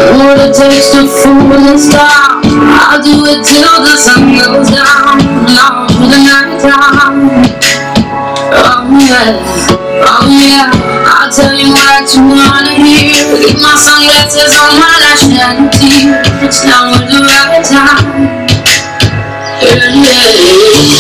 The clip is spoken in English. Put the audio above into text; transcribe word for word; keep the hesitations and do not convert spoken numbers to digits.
What it takes to fool and stop, I'll do it till the sun goes down, long for the night time. Oh yeah, oh yeah, I'll tell you what you wanna hear. Keep my sunglasses on while I shed a tear. It's now the right time. Yeah, yeah.